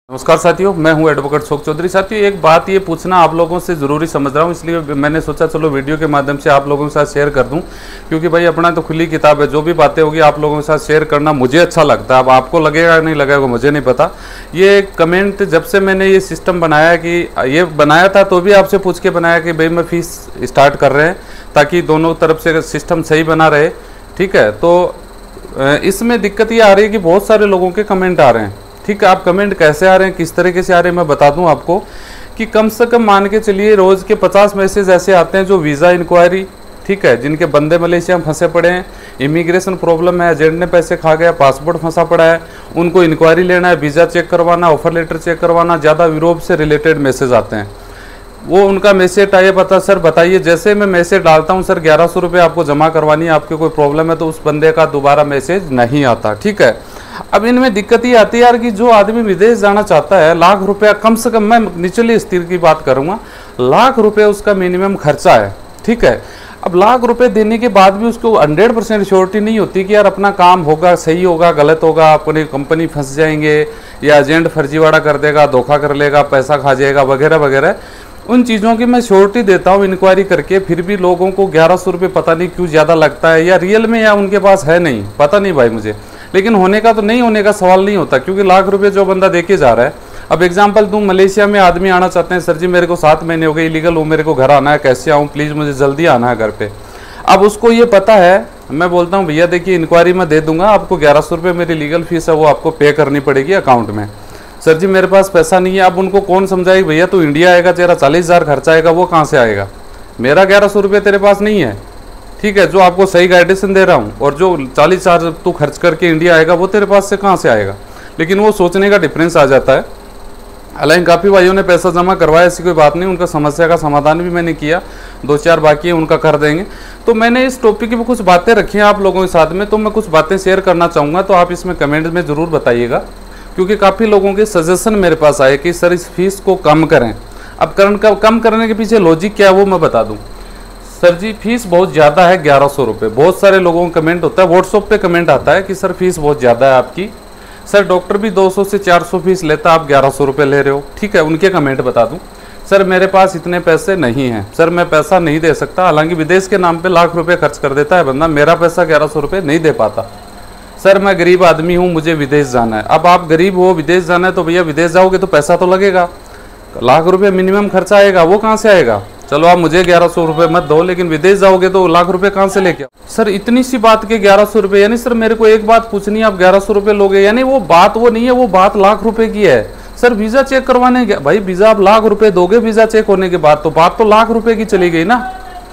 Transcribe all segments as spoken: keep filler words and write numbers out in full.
नमस्कार साथियों, मैं हूं एडवोकेट शोक चौधरी। साथियों, एक बात ये पूछना आप लोगों से ज़रूरी समझ रहा हूं, इसलिए मैंने सोचा चलो वीडियो के माध्यम से आप लोगों के साथ शेयर कर दूं, क्योंकि भाई अपना तो खुली किताब है। जो भी बातें होगी आप लोगों के साथ शेयर करना मुझे अच्छा लगता है। अब आपको लगेगा नहीं लगेगा मुझे नहीं पता। ये कमेंट जब से मैंने ये सिस्टम बनाया कि ये बनाया था तो भी आपसे पूछ के बनाया कि भाई मैं फीस स्टार्ट कर रहे हैं ताकि दोनों तरफ से सिस्टम सही बना रहे। ठीक है, तो इसमें दिक्कत ये आ रही है कि बहुत सारे लोगों के कमेंट आ रहे हैं। ठीक है, आप कमेंट कैसे आ रहे हैं, किस तरीके से आ रहे हैं, मैं बता दूं आपको कि कम से कम मान के चलिए रोज़ के पचास मैसेज ऐसे आते हैं जो वीज़ा इंक्वायरी, ठीक है, जिनके बंदे मलेशिया में फंसे पड़े हैं, इमिग्रेशन प्रॉब्लम है, एजेंट ने पैसे खा गया, पासपोर्ट फंसा पड़ा है, उनको इंक्वायरी लेना है, वीज़ा चेक करवाना, ऑफर लेटर चेक करवाना, ज़्यादा यूरोप से रिलेटेड मैसेज आते हैं। वो उनका मैसेज आइए पता सर बताइए, जैसे मैं मैसेज डालता हूँ सर ग्यारह सौ रुपये आपको जमा करवानी है, आपके कोई प्रॉब्लम है, तो उस बंदे का दोबारा मैसेज नहीं आता। ठीक है, अब इनमें दिक्कत ये आती है यार कि जो आदमी विदेश जाना चाहता है, लाख रुपया कम से कम, मैं निचले स्तर की बात करूँगा, लाख रुपये उसका मिनिमम खर्चा है। ठीक है, अब लाख रुपए देने के बाद भी उसको हंड्रेड परसेंट श्योरिटी नहीं होती कि यार अपना काम होगा, सही होगा, गलत होगा, अपनी कंपनी फंस जाएंगे या एजेंट फर्जीवाड़ा कर देगा, धोखा कर लेगा, पैसा खा जाएगा वगैरह वगैरह। उन चीज़ों की मैं श्योरिटी देता हूँ इंक्वायरी करके, फिर भी लोगों को ग्यारह सौ रुपये पता नहीं क्यों ज़्यादा लगता है, या रियल में या उनके पास है नहीं, पता नहीं भाई मुझे। लेकिन होने का तो नहीं होने का सवाल नहीं होता, क्योंकि लाख रुपए जो बंदा देके जा रहा है। अब एग्जांपल दूं, मलेशिया में आदमी आना चाहते हैं, सर जी मेरे को सात महीने हो गए इलीगल हूँ, मेरे को घर आना है, कैसे आऊँ, प्लीज़ मुझे जल्दी आना है घर पे। अब उसको ये पता है, मैं बोलता हूँ भैया देखिए इंक्वायरी में दे दूंगा, आपको ग्यारह सौ रुपये मेरी लीगल फीस है वो आपको पे करनी पड़ेगी अकाउंट में। सर जी मेरे पास पैसा नहीं है। अब उनको कौन समझाएगा भैया तू इंडिया आएगा, तेरा चालीस हज़ार खर्चा आएगा, वो कहाँ से आएगा, मेरा ग्यारह सौ रुपये तेरे पास नहीं है। ठीक है, जो आपको सही गाइडेंस दे रहा हूँ और जो चालीस हज़ार तू खर्च करके इंडिया आएगा वो तेरे पास से कहाँ से आएगा। लेकिन वो सोचने का डिफरेंस आ जाता है। हालांकि काफ़ी भाइयों ने पैसा जमा करवाया, ऐसी कोई बात नहीं, उनका समस्या का समाधान भी मैंने किया, दो चार बाकी है उनका कर देंगे। तो मैंने इस टॉपिक में कुछ बातें रखी हैं आप लोगों के साथ में, तो मैं कुछ बातें शेयर करना चाहूँगा, तो आप इसमें कमेंट में ज़रूर बताइएगा, क्योंकि काफ़ी लोगों के सजेशन मेरे पास आए कि सर इस फीस को कम करें। अब करण का कम करने के पीछे लॉजिक क्या है वो मैं बता दूं। सर जी फीस बहुत ज़्यादा है, ग्यारह सौ रुपये। बहुत सारे लोगों का कमेंट होता है, व्हाट्सएप पे कमेंट आता है कि सर फीस बहुत ज़्यादा है आपकी, सर डॉक्टर भी दो सौ से चार सौ फीस लेता, आप ग्यारह सौ रुपये ले रहे हो। ठीक है, उनके कमेंट बता दूं, सर मेरे पास इतने पैसे नहीं हैं, सर मैं पैसा नहीं दे सकता। हालांकि विदेश के नाम पे लाख रुपए खर्च कर देता है बंदा, मेरा पैसा ग्यारह सौ रुपये नहीं दे पाता। सर मैं गरीब आदमी हूँ, मुझे विदेश जाना है। अब आप गरीब हो, विदेश जाना है, तो भैया विदेश जाओगे तो पैसा तो लगेगा, लाख रुपए मिनिमम खर्चा आएगा, वो कहाँ से आएगा। चलो आप मुझे ग्यारह सौ रुपये मत दो, लेकिन विदेश जाओगे तो लाख रुपए कहाँ से लेके आओ। सर इतनी सी बात के ग्यारह सौ रुपये, यानी सर मेरे को एक बात पूछनी है, आप ग्यारह सौ रुपये लोगे, यानी वो बात वो नहीं है, वो बात लाख रुपए की है। सर वीज़ा चेक करवाने गया, भाई वीज़ा आप लाख रुपए दोगे वीज़ा चेक होने के बाद, तो बात तो लाख रुपए की चली गई ना,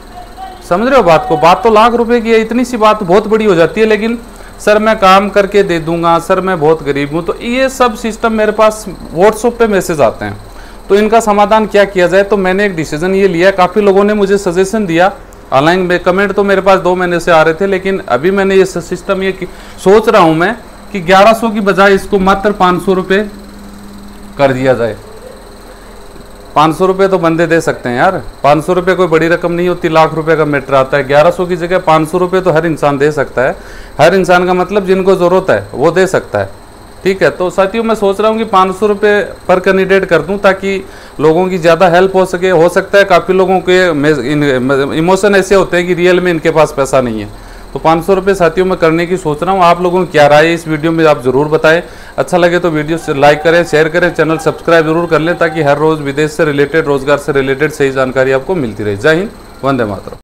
समझ रहे हो बात को, बात तो लाख रुपए की है। इतनी सी बात बहुत बड़ी हो जाती है, लेकिन सर मैं काम करके दे दूंगा, सर मैं बहुत गरीब हूँ, तो ये सब सिस्टम मेरे पास व्हाट्सएप पे मैसेज आते हैं। तो इनका समाधान क्या किया जाए, तो मैंने एक डिसीजन ये लिया, काफ़ी लोगों ने मुझे सजेशन दिया, ऑनलाइन कमेंट तो मेरे पास दो महीने से आ रहे थे, लेकिन अभी मैंने ये सिस्टम ये सोच रहा हूँ मैं कि ग्यारह सौ की बजाय इसको मात्र पाँच सौ रुपये कर दिया जाए। पाँच सौ रुपये तो बंदे दे सकते हैं यार, पाँच सौ रुपये कोई बड़ी रकम नहीं होती, लाख रुपए का मैटर आता है। ग्यारह सौ की जगह पाँच सौ रुपये तो हर इंसान दे सकता है, हर इंसान का मतलब जिनको ज़रूरत है वो दे सकता है। ठीक है, तो साथियों मैं सोच रहा हूँ कि पाँच सौ रुपये पर कैंडिडेट कर दूँ ताकि लोगों की ज़्यादा हेल्प हो सके। हो सकता है काफ़ी लोगों के इमोशन ऐसे होते हैं कि रियल में इनके पास पैसा नहीं है, तो पाँच सौ रुपये साथियों मैं करने की सोच रहा हूँ। आप लोगों की क्या राय है इस वीडियो में आप ज़रूर बताएं। अच्छा लगे तो वीडियो से लाइक करें, शेयर करें, चैनल सब्सक्राइब जरूर कर लें, ताकि हर रोज़ विदेश से रिलेटेड, रोजगार से रिलेटेड सही जानकारी आपको मिलती रहे। जय हिंद, वंदे मातरम।